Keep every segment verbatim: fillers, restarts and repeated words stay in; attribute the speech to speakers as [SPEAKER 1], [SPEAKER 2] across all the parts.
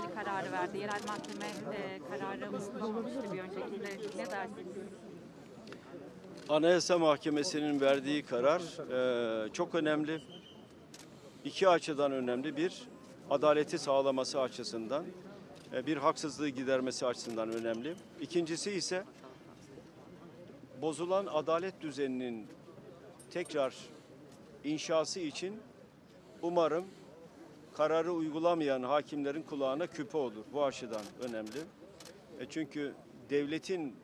[SPEAKER 1] ilgili kararı verdi. Yerel mahkeme e, kararı unutulmamıştı bir öncekinde. Ne dersiniz?
[SPEAKER 2] Anayasa Mahkemesi'nin verdiği karar e, çok önemli. İki açıdan önemli. Bir, adaleti sağlaması açısından, e, bir haksızlığı gidermesi açısından önemli. İkincisi ise bozulan adalet düzeninin tekrar inşası için umarım kararı uygulamayan hakimlerin kulağına küpe olur. Bu açıdan önemli. E çünkü devletin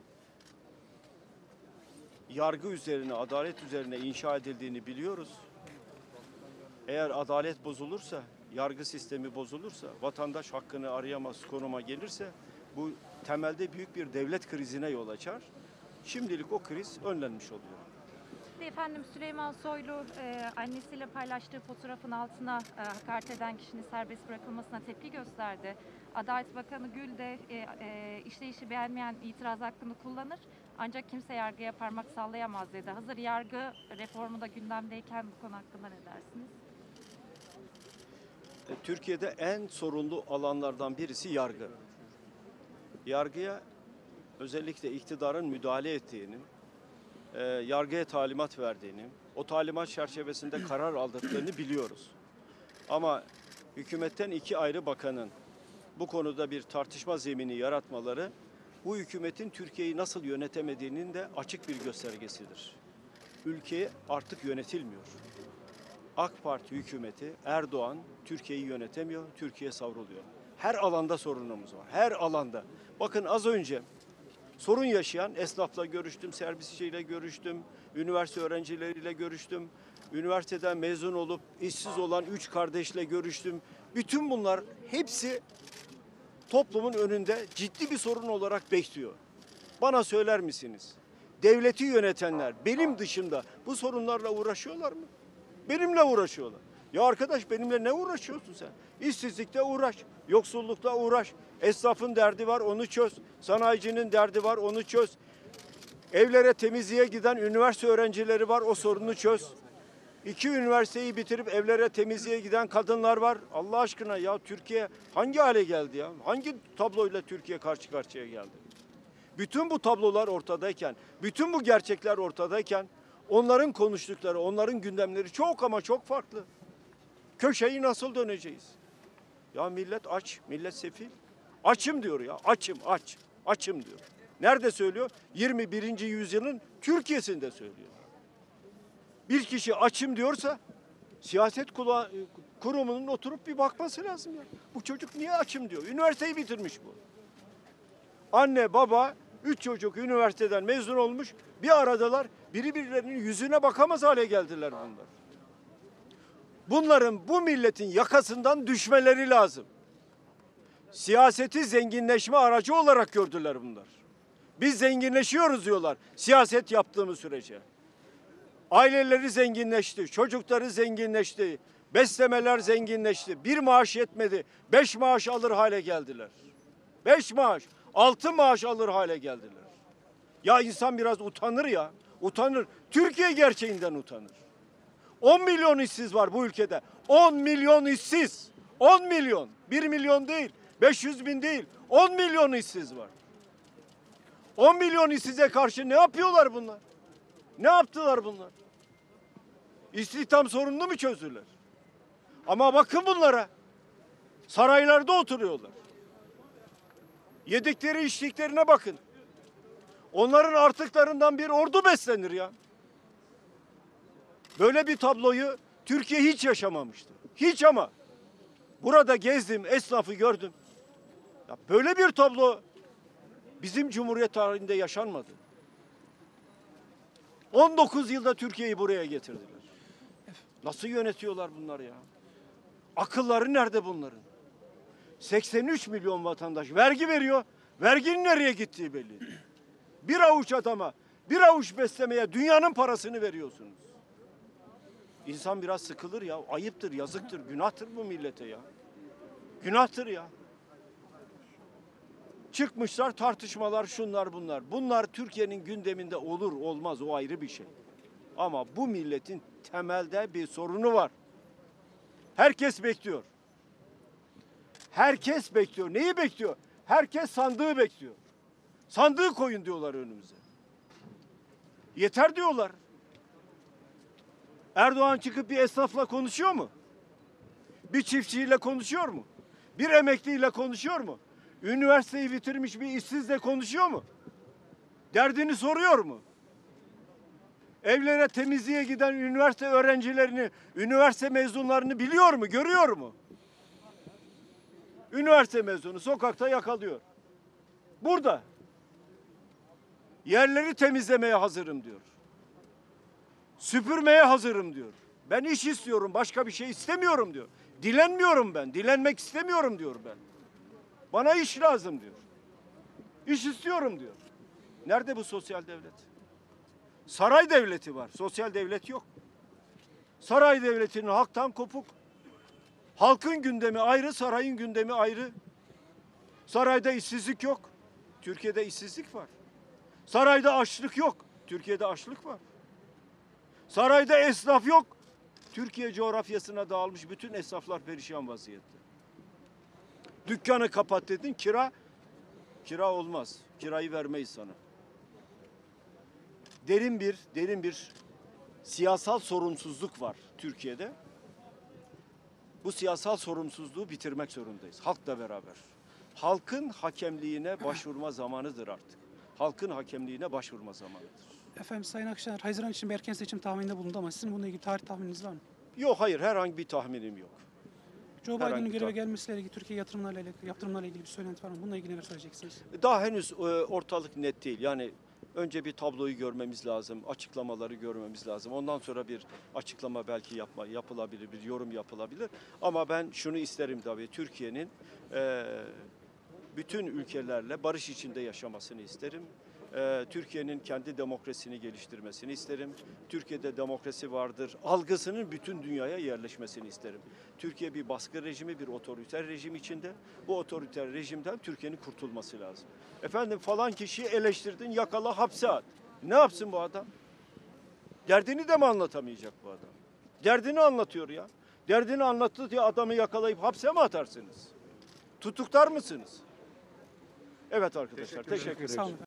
[SPEAKER 2] yargı üzerine, adalet üzerine inşa edildiğini biliyoruz. Eğer adalet bozulursa, yargı sistemi bozulursa, vatandaş hakkını arayamaz konuma gelirse bu temelde büyük bir devlet krizine yol açar. Şimdilik o kriz önlenmiş oluyor.
[SPEAKER 1] Efendim Süleyman Soylu e, annesiyle paylaştığı fotoğrafın altına e, hakaret eden kişinin serbest bırakılmasına tepki gösterdi. Adalet Bakanı Gül de e, e, işleyişi beğenmeyen itiraz hakkını kullanır. Ancak kimse yargıya parmak sallayamaz dedi. Hazır yargı reformu da gündemdeyken bu konu hakkında ne dersiniz?
[SPEAKER 2] E, Türkiye'de en sorunlu alanlardan birisi yargı. Yargıya özellikle iktidarın müdahale ettiğini, e, yargıya talimat verdiğini, o talimat çerçevesinde karar aldıklarını biliyoruz. Ama hükümetten iki ayrı bakanın bu konuda bir tartışma zemini yaratmaları, bu hükümetin Türkiye'yi nasıl yönetemediğinin de açık bir göstergesidir. Ülke artık yönetilmiyor. AK Parti hükümeti, Erdoğan Türkiye'yi yönetemiyor, Türkiye savruluyor. Her alanda sorunumuz var, her alanda. Bakın az önce sorun yaşayan esnafla görüştüm, servisçiyle görüştüm, üniversite öğrencileriyle görüştüm, üniversiteden mezun olup işsiz olan üç kardeşle görüştüm. Bütün bunlar hepsi toplumun önünde ciddi bir sorun olarak bekliyor. Bana söyler misiniz? Devleti yönetenler benim dışında bu sorunlarla uğraşıyorlar mı? Benimle uğraşıyorlar. Ya arkadaş benimle ne uğraşıyorsun sen? İşsizlikte uğraş, yoksullukta uğraş. Esnafın derdi var onu çöz. Sanayicinin derdi var onu çöz. Evlere temizliğe giden üniversite öğrencileri var o sorunu çöz. İki üniversiteyi bitirip evlere temizliğe giden kadınlar var. Allah aşkına ya Türkiye hangi hale geldi ya? Hangi tabloyla Türkiye karşı karşıya geldi? Bütün bu tablolar ortadayken, bütün bu gerçekler ortadayken onların konuştukları, onların gündemleri çok ama çok farklı. Köşeyi nasıl döneceğiz? Ya millet aç, millet sefil. Açım diyor ya, açım, aç, açım diyor. Nerede söylüyor? yirmi birinci yüzyılın Türkiye'sinde söylüyor. Bir kişi açım diyorsa siyaset kurumunun oturup bir bakması lazım ya. Bu çocuk niye açım diyor? Üniversiteyi bitirmiş bu. Anne, baba, üç çocuk üniversiteden mezun olmuş. Bir aradalar, birbirlerinin yüzüne bakamaz hale geldiler bunlar. Bunların bu milletin yakasından düşmeleri lazım. Siyaseti zenginleşme aracı olarak gördüler bunlar. Biz zenginleşiyoruz diyorlar siyaset yaptığımız sürece. Aileleri zenginleşti, çocukları zenginleşti, beslemeler zenginleşti. Bir maaş yetmedi, beş maaş alır hale geldiler. Beş maaş, altı maaş alır hale geldiler. Ya insan biraz utanır ya, utanır. Türkiye gerçeğinden utanır. on milyon işsiz var bu ülkede. on milyon işsiz. on milyon. bir milyon değil, beş yüz bin değil. on milyon işsiz var. on milyon işsize karşı ne yapıyorlar bunlar? Ne yaptılar bunlar? İstihdam sorununu mu çözdüler? Ama bakın bunlara. Saraylarda oturuyorlar. Yedikleri içtiklerine bakın. Onların artıklarından bir ordu beslenir ya. Böyle bir tabloyu Türkiye hiç yaşamamıştı. Hiç ama. Burada gezdim, esnafı gördüm. Ya böyle bir tablo bizim Cumhuriyet tarihinde yaşanmadı. on dokuz yılda Türkiye'yi buraya getirdiler. Nasıl yönetiyorlar bunlar ya? Akılları nerede bunların? seksen üç milyon vatandaş vergi veriyor. Verginin nereye gittiği belli değil. Bir avuç adama, bir avuç beslemeye dünyanın parasını veriyorsunuz. İnsan biraz sıkılır ya. Ayıptır, yazıktır, günahtır bu millete ya. Günahtır ya. Çıkmışlar tartışmalar şunlar bunlar. Bunlar Türkiye'nin gündeminde olur olmaz o ayrı bir şey. Ama bu milletin temelde bir sorunu var. Herkes bekliyor. Herkes bekliyor. Neyi bekliyor? Herkes sandığı bekliyor. Sandığı koyun diyorlar önümüze. Yeter diyorlar. Erdoğan çıkıp bir esnafla konuşuyor mu? Bir çiftçiyle konuşuyor mu? Bir emekliyle konuşuyor mu? Üniversiteyi bitirmiş bir işsizle konuşuyor mu? Derdini soruyor mu? Evlere temizliğe giden üniversite öğrencilerini, üniversite mezunlarını biliyor mu, görüyor mu? Üniversite mezunu sokakta yakalıyor. Burada. Yerleri temizlemeye hazırım diyor. Süpürmeye hazırım diyor. Ben iş istiyorum, başka bir şey istemiyorum diyor. Dilenmiyorum ben, dilenmek istemiyorum diyor ben. Bana iş lazım diyor. İş istiyorum diyor. Nerede bu sosyal devlet? Saray devleti var, sosyal devlet yok. Saray devletinin halktan kopuk. Halkın gündemi ayrı, sarayın gündemi ayrı. Sarayda işsizlik yok. Türkiye'de işsizlik var. Sarayda açlık yok. Türkiye'de açlık var. Sarayda esnaf yok. Türkiye coğrafyasına dağılmış bütün esnaflar perişan vaziyette. Dükkanı kapat dedin, kira kira olmaz. Kirayı vermeyiz sana. Derin bir derin bir siyasal sorumsuzluk var Türkiye'de. Bu siyasal sorumsuzluğu bitirmek zorundayız. Halkla beraber. Halkın hakemliğine başvurma zamanıdır artık. Halkın hakemliğine başvurma zamanıdır.
[SPEAKER 3] Efendim Sayın Akşener, Haziran için bir erken seçim tahmininde bulundu ama sizin bununla ilgili tarih tahmininiz var mı?
[SPEAKER 2] Yok, hayır, herhangi bir tahminim yok.
[SPEAKER 3] Joe
[SPEAKER 2] Herhangi
[SPEAKER 3] Biden'ın
[SPEAKER 2] bir
[SPEAKER 3] göreve
[SPEAKER 2] tahmin.
[SPEAKER 3] gelmesiyle ilgili Türkiye yatırımlarla ilgili, yaptırımlarla ilgili bir söylenti var mı? Bununla ilgili neler söyleyeceksiniz?
[SPEAKER 2] Daha henüz e, ortalık net değil. Yani önce bir tabloyu görmemiz lazım, açıklamaları görmemiz lazım. Ondan sonra bir açıklama belki yapma, yapılabilir, bir yorum yapılabilir. Ama ben şunu isterim tabii, Türkiye'nin e, bütün ülkelerle barış içinde yaşamasını isterim. E, Türkiye'nin kendi demokrasisini geliştirmesini isterim. Türkiye'de demokrasi vardır algısının bütün dünyaya yerleşmesini isterim. Türkiye bir baskı rejimi, bir otoriter rejim içinde. Bu otoriter rejimden Türkiye'nin kurtulması lazım. Efendim falan kişiyi eleştirdin, yakala, hapse at. Ne yapsın bu adam? Derdini de mi anlatamayacak bu adam? Derdini anlatıyor ya. Derdini anlattı diye adamı yakalayıp hapse mi atarsınız? Tutuklar mısınız? Evet arkadaşlar, teşekkür ederim.
[SPEAKER 3] Sağ olun.